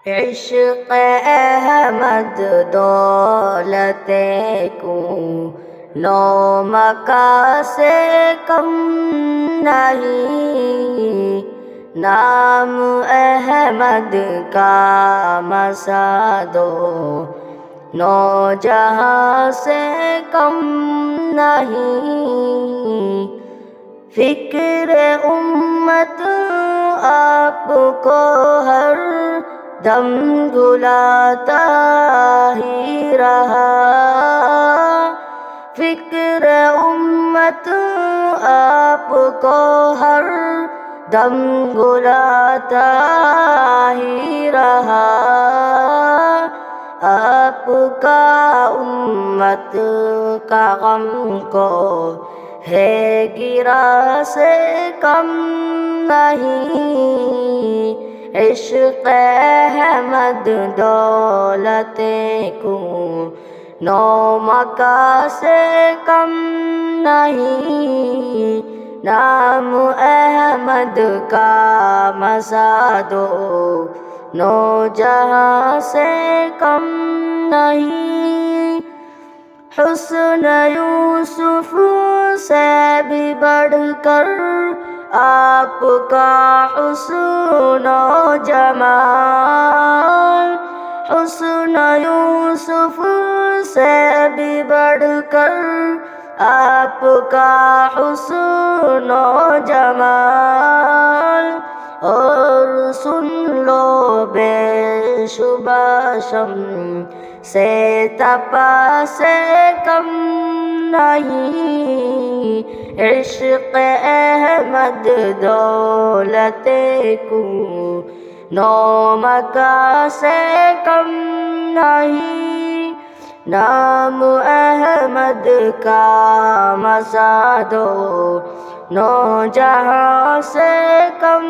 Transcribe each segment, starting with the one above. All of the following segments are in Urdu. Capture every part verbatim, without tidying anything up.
عشق احمد دولت کو نو مکہ سے کم نہیں، نام احمد کا مسا دو نو جہاں سے کم نہیں۔ فکر امت آپ کو ہر دم بھلاتا ہی رہا، فکر امت آپ کو ہر دم بھلاتا ہی رہا۔ آپ کا امت کا غم کو ہے گرا سے کم نہیں، عشق احمد دولت کو نو مکہ سے کم نہیں، نام احمد کا مسا دو نو جہاں سے کم نہیں۔ حسن یوسف سے بھی بڑھ کر آپ کا حسن و جمال، حسن یوسف سے بھی بڑھ کر آپ کا حسن و جمال، اور سن لو بے شبہ شمع سے تپا سے کم نہیں، عشق احمد دولت کو نو مکہ سے کم نہیں، نام احمد کا مسا دو نو جہاں سے کم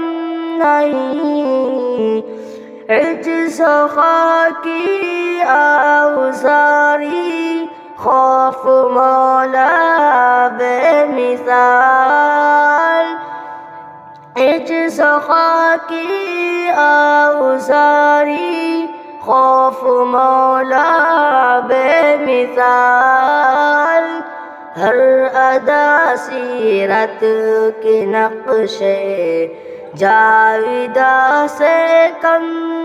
نہیں۔ عجز و خاکی آوزاری خوف مولا بے مثال، عجز و خاکی آوزاری خوف مولا بے مثال، ہر ادا سیرت کے نقشے جاویدہ سے کم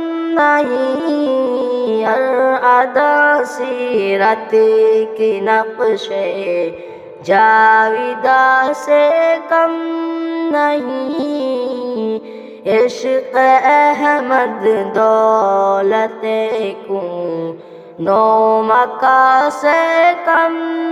نہیں، ہر ادا سیرت کے نقشے جاویدہ سے کم نہیں، عشق احمد دولت کو نو مکہ سے کم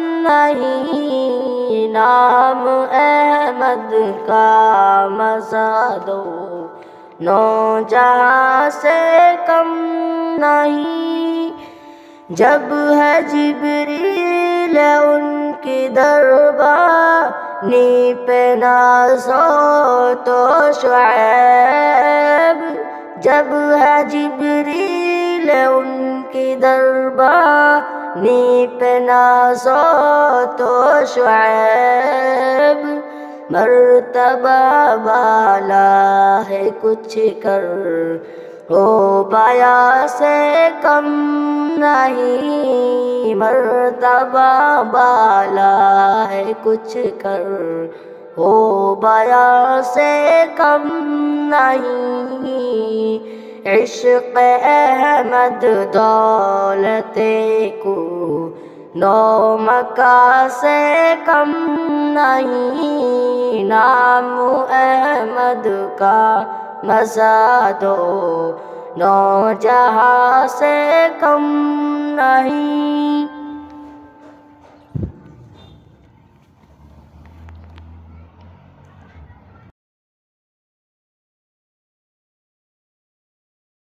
نہیں، نام احمد کا مسا دو نو جہاں سے کم نہیں۔ جب ہے جبریل ان کی دربانی پہ ناز ہو تو شعیب، جب ہے جبریل ان کی دربانی پہ ناز ہو تو شعیب، مرتبہ بالا ہے کچھ کر او بایا سے کم نہیں، مرتبہ بالا ہے کچھ کر او بایا سے کم نہیں، عشق احمد دولت کو نو مکہ سے کم نہیں، نام احمد کا مسا دو نو جہاں سے کم نہیں۔